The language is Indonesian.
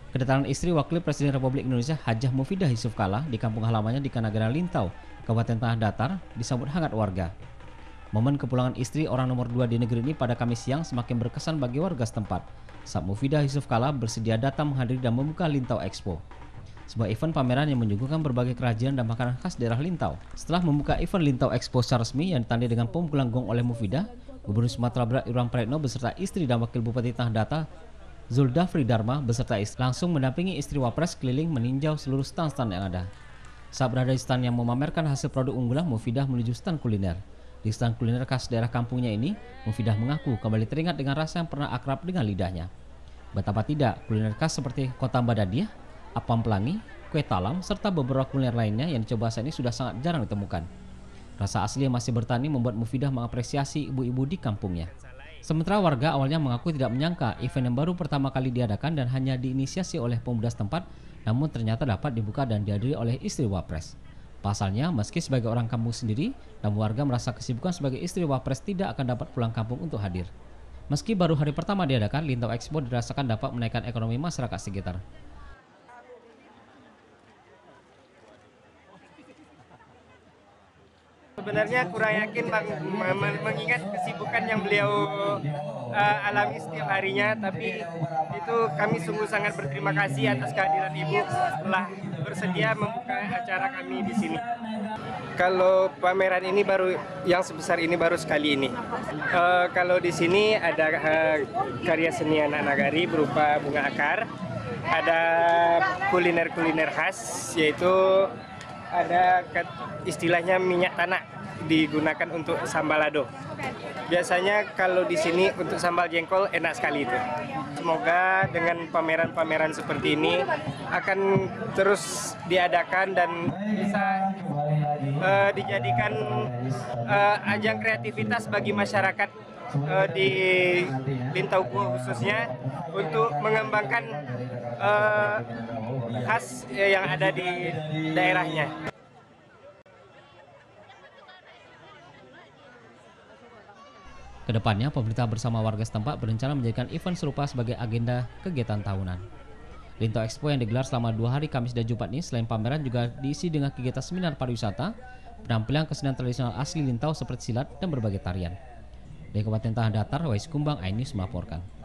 Kedatangan istri Wakil Presiden Republik Indonesia Hajah Mufidah Yusuf Kala di kampung halamannya di Kanagara Lintau, Kabupaten Tanah Datar, disambut hangat warga. Momen kepulangan istri orang nomor 2 di negeri ini pada Kamis siang semakin berkesan bagi warga setempat, saat Mufidah Yusuf Kala bersedia datang menghadiri dan membuka Lintau Expo, sebuah event pameran yang menyuguhkan berbagai kerajinan dan makanan khas daerah Lintau. Setelah membuka event Lintau Expo secara resmi yang ditandai dengan pemukulan gong oleh Mufidah, Gubernur Sumatera Barat Irwan Prayitno beserta istri dan Wakil Bupati Tanah Datar Zuldafri Dharma beserta istri langsung mendampingi istri Wapres keliling meninjau seluruh stand-stand yang ada. Saat berada di stand yang memamerkan hasil produk unggulan, Mufidah menuju stand kuliner. Di stand kuliner khas daerah kampungnya ini, Mufidah mengaku kembali teringat dengan rasa yang pernah akrab dengan lidahnya. Betapa tidak, kuliner khas seperti kota Badadiah, apam pelangi, kue talam, serta beberapa kuliner lainnya yang dicoba saat ini sudah sangat jarang ditemukan. Rasa asli yang masih bertani membuat Mufidah mengapresiasi ibu-ibu di kampungnya. Sementara warga awalnya mengaku tidak menyangka event yang baru pertama kali diadakan dan hanya diinisiasi oleh pemuda setempat, namun ternyata dapat dibuka dan dihadiri oleh istri Wapres. Pasalnya, meski sebagai orang kampung sendiri, namun warga merasa kesibukan sebagai istri Wapres tidak akan dapat pulang kampung untuk hadir. Meski baru hari pertama diadakan, Lintau Expo dirasakan dapat menaikkan ekonomi masyarakat sekitar. Sebenarnya kurang yakin mengingat kesibukan yang beliau alami setiap harinya, tapi itu kami sungguh sangat berterima kasih atas kehadiran Ibu setelah bersedia membuka acara kami di sini. Kalau pameran ini baru yang sebesar ini baru sekali ini. Kalau di sini ada karya seni anak nagari berupa bunga akar, ada kuliner-kuliner khas yaitu ada istilahnya minyak tanah digunakan untuk sambal lado. Biasanya kalau di sini untuk sambal jengkol enak sekali itu. Semoga dengan pameran-pameran seperti ini akan terus diadakan dan bisa dijadikan ajang kreativitas bagi masyarakat di Lintau khususnya untuk mengembangkan khas yang ada di daerahnya. Kedepannya, pemerintah bersama warga setempat berencana menjadikan event serupa sebagai agenda kegiatan tahunan. Lintau Expo yang digelar selama 2 hari Kamis dan Jumat ini selain pameran juga diisi dengan kegiatan seminar pariwisata, penampilan kesenian tradisional asli Lintau seperti silat dan berbagai tarian. Dari Kabupaten Tanah Datar, Wais Kumbang, iNews melaporkan.